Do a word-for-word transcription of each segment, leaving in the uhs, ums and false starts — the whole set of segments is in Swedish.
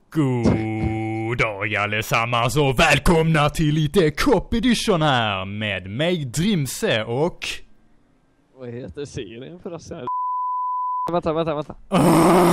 God dag allesammans och välkomna till lite Cop Edition här med mig Drimse och... Vad heter serien förresten? Vänta, vänta, vänta. Uh.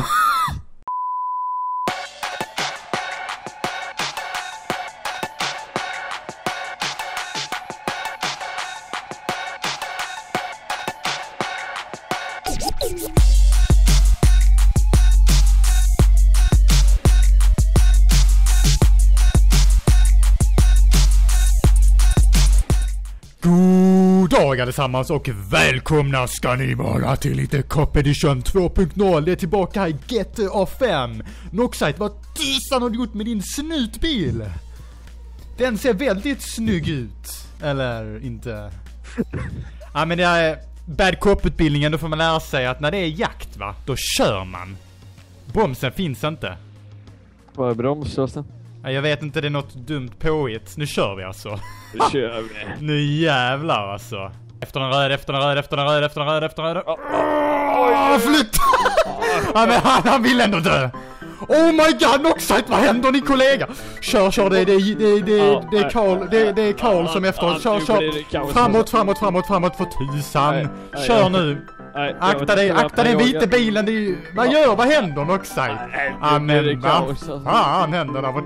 God dag allesammans och välkomna ska ni vara till lite Cop Edition två punkt noll. Det är tillbaka i G T A fem. Noxite, vad tusan har du gjort med din snutbil? Den ser väldigt snygg ut. Eller inte? Ja, men det är bad cop-utbildningen. Då får man lära sig att när det är jakt, va, då kör man. Bromsen finns inte. Vad är bromsen? Ja, jag vet inte, det är något dumt påhitt. Nu kör vi alltså. Nu kör vi. Nu jävlar alltså. Efter den röd, efter den röd, efter den röd, efter den röd, efter den röd. Åh, oh, flytt! Ja, men han, han vill ändå dö. Oh my god, Noxite, vad händer ni kollega? Kör, kör, det, det, det, det, det är Carl, det, det är Carl som efteråt. Kör, kör. Framåt, framåt, framåt, framåt för tusan. Kör nu. Akta dig, akta den vita bilen. Det är ju, vad gör, vad händer Noxite? Ja, men vad fan händer där?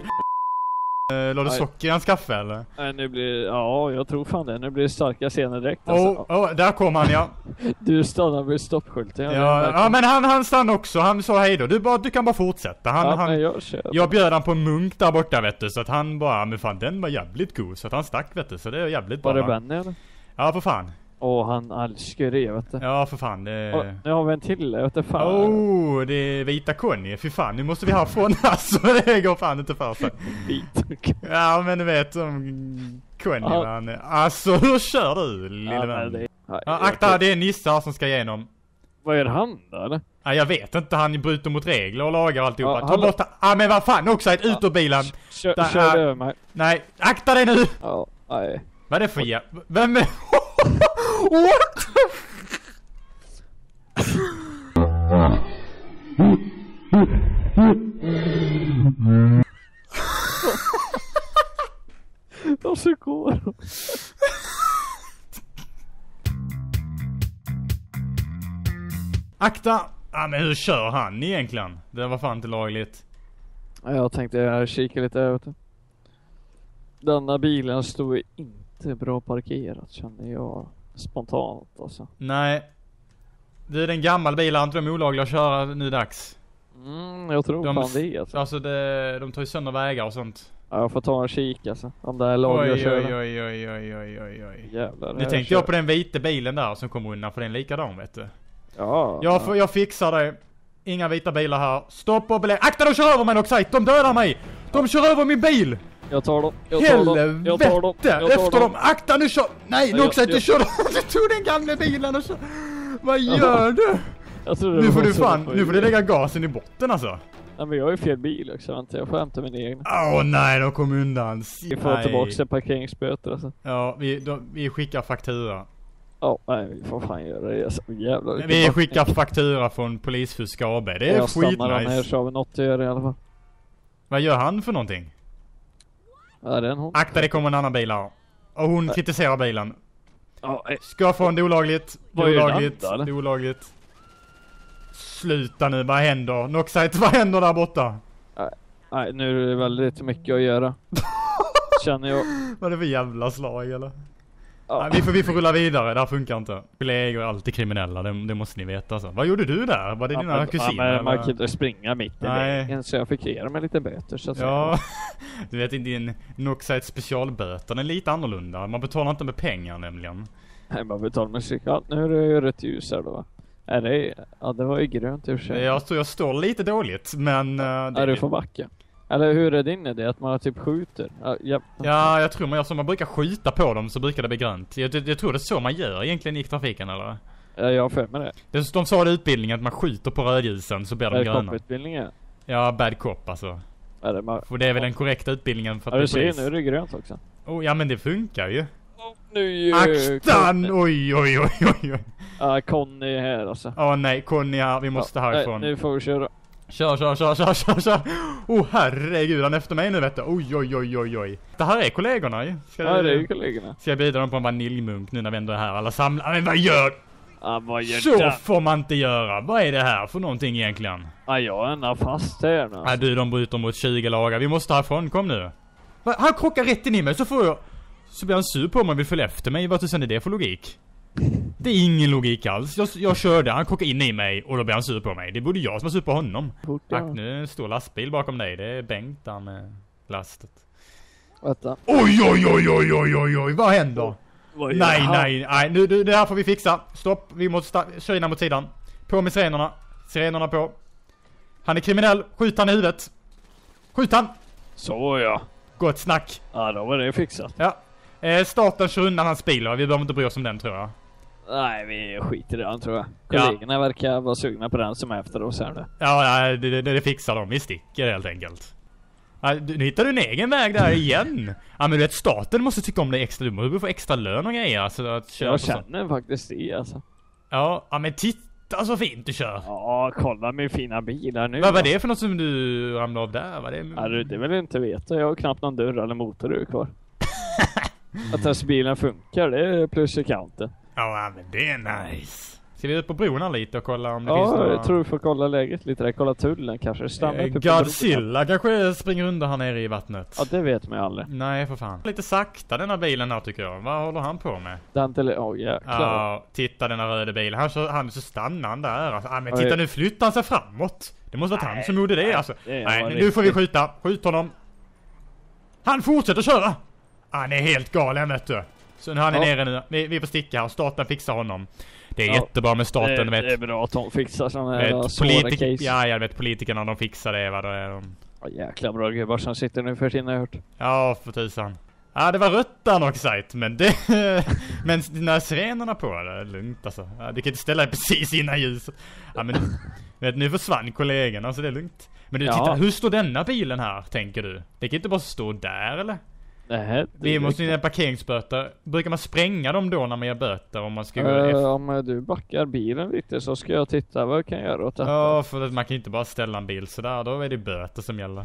Uh, Låt du socker i hans kaffe eller? Nej, nu blir, ja, jag tror fan det. Nu blir det starka scener direkt alltså. Oh, oh, där kom han, ja. Du stannar vid stoppskylten. Ja, ja, men han, han stann också. Han sa hej då. Du, bara, du kan bara fortsätta. Han, ja, han, jag, jag bjöd han på en munk där borta, vet du. Så att han bara, men fan, den var jävligt god. Så att han stack, vet du. Så det är jävligt bra. Var det Benny eller? Ja, för fan. Åh, han älskar det, vet du. Ja, för fan. Det... Och, nu har vi en till, vet du fan. Oh, det är vita Conny. Fy fan, nu måste vi ha från. Alltså, det går fan inte för sig. Vita Conny. Ja, men du vet om Conny, ja. Man. Alltså, hur kör du, lille ja, vän? Det... Ja, akta, det är nissar som ska igenom. Vad är han då, eller? Ja, jag vet inte, han bryter mot regler och lagar alltihopa. Ja, Ta bort, ja, men vad fan, också ett ja. Ut ur bilen. Kör, Där, kör över mig. Nej, akta dig nu! Ja, nej. Vad är det för jä... Vem är... What? Och så går Akta! Ja, men hur kör han egentligen? Det var fan inte lagligt. Jag tänkte jag kika lite över det. Denna bilen stod ju inte bra parkerat, kände jag spontant alltså. Nej. Det är den gamla bilen, inte de olagliga att köra nu dags. Mm, jag tror de, fan det alltså. Alltså det, de tar ju sönder vägar och sånt. Ja, jag får ta en kik alltså. Om det är lagliga att köra. Oj, oj, oj, oj, oj, oj. Jävlar. Nu tänkte jag på den vita bilen där som kommer undan, för den likadan, vet du. Ja. Jag, ja. jag fixar det. Inga vita bilar här. Stopp och belägg. Akta, de kör över mig också. De dödar mig. De kör över min bil. Jag tar dem. Jag tar dem. Jag tar dem. Jag tar Efter dem. dem. Akta, nu kör. Nej, nu också inte kör. Du tog den gamla bilen och kör. Vad gör du? Nu får du fan, nu får du lägga gasen i botten alltså. Nej, men jag har ju fel bil också, vänta. Jag får hämta min egen. Åh oh, nej, de kom undan. Vi får nej. Tillbaka till parkeringsböter alltså. Ja, vi, då, vi skickar faktura. Ja, nej, vi får fan göra det. Så jävlar. Vi skickar faktura från Polisfusk A B. Det är skitnice. Jag stannar här så har vi något att göra i alla fall. Vad gör han för någonting? Ja, det är en hon. Akta, det kommer en annan bil här. Och hon nej. Kritiserar bilen. Ja, nej. Ska få en det olagligt. Det är olagligt. Det är olagligt. Sluta nu, vad händer? Noxite, vad händer där borta? Nej, nej, nu är det väldigt mycket att göra. Känner jag. Vad är det för jävla slag eller? Ja. Nej, vi, får, vi får rulla vidare, det här funkar inte. Kollegor är alltid kriminella, det, det måste ni veta alltså. Vad gjorde du där? Var det ja, dina men, kusiner? Ja, men man kan inte springa mitt i vägen, så jag fick ge dem lite böter så att ja, du vet inte, din Noxite specialböter, den är lite annorlunda. Man betalar inte med pengar nämligen. Nej, man betalar med cykel. Nu är det ju rätt ljus här då va? Är det, ja, det var ju grönt i och för sig. Jag står, jag står lite dåligt, men... Uh, det är du får backa. Eller hur är din idé? Att man typ skjuter? Ja, ja. ja jag tror man gör så. Man brukar skjuta på dem så brukar det bli grönt. Jag, jag, jag tror det är så man gör egentligen i trafiken, eller? Ja, jag har för mig det. det. De sa det i utbildningen att man skjuter på rödljusen så blir de gröna. Bad cop-utbildningen? Ja, bad cop alltså. Är det man... För det är väl den korrekta utbildningen för att ja, du ser, nu är det grönt också. Oh, ja, men det funkar ju. Oh, nu Axtan! Oj, oj, oj, oj, oj. Ja, uh, Conny är här alltså. Ja, oh, nej, Conny här. Vi måste ja, härifrån. Nej, nu får vi köra. Kör, kör, kör, kör, kör, kör. Oh herregud, han är efter mig nu vet du. Oj, oj, oj, oj, oj. Det här är kollegorna ju. Ska Ja, det är ju kollegorna. Ska jag bjuda dem på en vaniljmunk nu när vi ändå är här? Alla samlar. Men vad gör? Ja, vad gör Så det? får man inte göra. Vad är det här för någonting egentligen? Ja, jag är ändå fast här nu. Nej du, de bryter mot tjugo lagar. Vi måste härifrån, kom nu. Va? Han krockar rätt in i mig så får jag... Så blir han sur på mig och vill följa efter mig. Vad tusan är det för logik? Det är ingen logik alls. Jag, jag körde, han krockar in i mig och då blir han sur på mig. Det borde jag som var sur på honom. Fort, ja. Tack, nu är en stor lastbil bakom dig. Det är Bengt där med lastet. Vänta. Oj, oj, oj, oj, oj, oj, oj. Vad händer? Vad gör Nej, han? nej, nej. Nu, nu, det här får vi fixa. Stopp, vi måste köra in mot sidan. På med sirenerna. Sirenerna på. Han är kriminell. Skjut han i huvudet. Skjut han. Så ja. Gott snack. Ja, då var det fixat. Ja. Eh, staten kör undan hans bil. Vi behöver inte bry oss om den tror jag. Nej, vi skiter i den tror jag. Ja. Kollegorna verkar vara sugna på den som är efter oss här nu. Ja, nej, det, det, det fixar de. Vi sticker helt enkelt. Ja, du, nu hittar du en egen väg där igen. Ja, men du vet, staten måste tycka om dig extra. Du måste få extra lön och grejer. Alltså, att köra Jag på känner faktiskt det alltså. Ja, ja, men titta så fint du kör. Ja, kolla min fina bil här nu. Vad var det för något som du ramlade av där? Var det... Ja, du, det vill inte veta. Jag har knappt någon dörr eller motor kvar. Att ens bilen funkar, det är plus i kanten. Ja, men det är nice. Ska vi ut på bron här lite och kolla om det finns Ja, några... jag tror vi får kolla läget lite där. Kolla tullen kanske. Stanna Eh, uppe på bron. Godzilla kanske springer under här nere i vattnet. Ja, det vet man ju aldrig. Nej, för fan. Lite sakta den här bilen här tycker jag. Vad håller han på med? Den till... Åh, oh, jäklar. Ja, titta den här röda bilen. Han, så, han så stannar han där. Alltså, ah, men titta Oj. nu flyttar han sig framåt. Det måste vara han Nej, som gjorde det nej, alltså. det Nej, var nu riktigt. får vi skjuta. Skjut honom. Han fortsätter köra. Han är helt galen vet du. Så nu han är Ja. nere nu. Vi, vi får sticka här. Staten fixar honom. Det är Ja. jättebra med staten, det, vet. det är bra att de fixar sådana här Vet, svåra politik- case. ja, jag vet politikerna de fixar det va. Då är de... Ja, jäkla bra gubbar som sitter nu för tiden har jag hört. Ja, för tusan. Ja, det var rött där nog sagt, men det... men när sirenerna på det är lugnt alltså. Ja, du kan inte ställa dig precis innan ljuset. Ja, men vet, nu försvann kollegorna så det är lugnt. Men du, Ja. titta, hur står denna bilen här, tänker du? Det kan inte bara stå där, eller? Nej, Vi måste ju ha parkeringsböter. Brukar man spränga dem då när man gör böter om man ska gå Uh, efter? om du backar bilen lite så ska jag titta vad jag kan göra åt detta. Ja, för att man kan inte bara ställa en bil sådär. Då är det böter som gäller.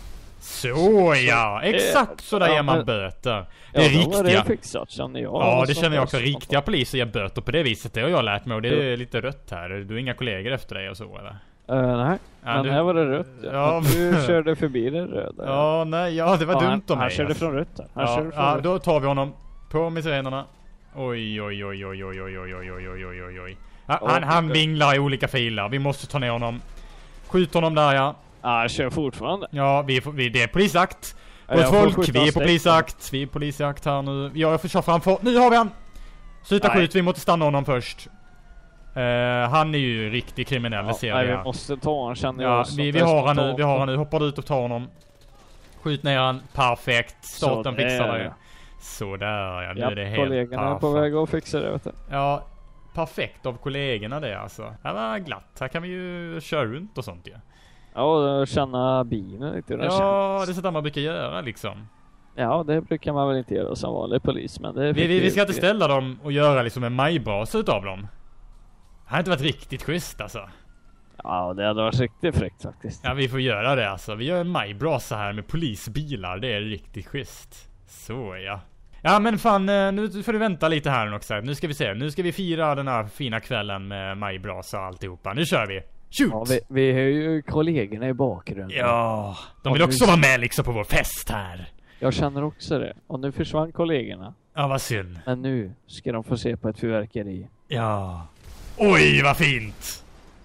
Så ja, exakt så där ja, ger man men- böter. Det är ja, då var riktiga. det fixat känner jag. Ja, det Så känner jag pass- också. Riktiga poliser ger böter på det viset. Det har jag lärt mig. Och det är lite rött här. Du har inga kollegor efter dig och så, eller? Uh, nej, Ja, men du- här var det rött. Ja. Ja. Du körde förbi det röda. Ja, nej, ja, det var Ja, dumt han, av mig. han körde alltså. från rött där. Han Ja, körde från ja, rött. då tar vi honom. På med sirenerna. Oj, oj, oj, oj, oj, oj, oj, oj, oj, oj, oj, oj. Ja, han, han vinglar i olika filer. Vi måste ta ner honom. Skjut honom där, ja. Ja, han kör fortfarande. Ja, vi, får- vi, det är polisakt. Ja, Gott jag får folk, skjuta vi är på snäckt. polisakt. Vi är polisjakt här nu. Ja, jag får köra framför. Nu har vi han! Sluta Nej. skjut, vi måste stanna honom först. Uh, han är ju riktigt kriminell, det Ja, ser nej, vi vi här. måste ta han känner jag. Ja, så vi, att vi det är har han nu, spontant. vi har han nu. Hoppar ut och tar honom. Skjut ner han. Perfekt. Staten Så där, fixar det. ja. Sådär, ja. Nu Ja, är det helt kollegorna är på perfekt. väg att fixa det vet du. Ja, perfekt av kollegorna det alltså. Det var glatt. Här kan vi ju köra runt och sånt ju. Ja, och känna bilen lite hur den Ja, känns. det är sånt där man brukar göra liksom. Ja, det brukar man väl inte göra som vanlig polis, men det Vi, fick vi, vi vi- ska inte ställa dem och göra liksom en majbas utav dem. Det har inte varit riktigt schysst alltså. Ja, det hade varit riktigt fräckt faktiskt. Ja, vi får göra det alltså. Vi gör en majbrasa här med polisbilar. Det är riktigt schysst. Så ja. Ja men fan, eh, nu får du vänta lite här nu också. Nu ska vi se. Nu ska vi fira den här fina kvällen med majbrasa och alltihopa. Nu kör vi. Shoot! Ja, vi, vi har ju kollegorna i bakgrunden. Ja, de Och vill nu- också vara med liksom på vår fest här. Jag känner också det. Och nu försvann kollegorna. Ja, vad synd. Men nu ska de få se på ett fyrverkeri. Ja. Oj, vad fint!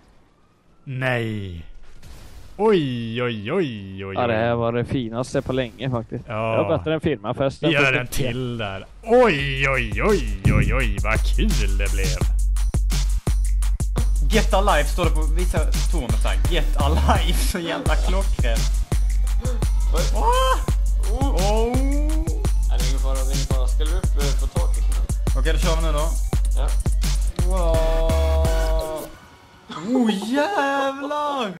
Nej. Oj, oj, oj, oj, oj. Ja, det här var det finaste på länge faktiskt. Ja. Det var bättre än firmafesten. Gör en till där. Oj, oj, oj, oj, oj, vad kul det blev. Get Alive står det på vissa toner så här. Get Alive, så jävla klockren. Åh! Oh! Oh! Ja, det är ingen fara, det är ingen fara. Ska du upp eh, på taket nu? Okej, då kör vi nu då. Ja. Wow! Oh, jävlar!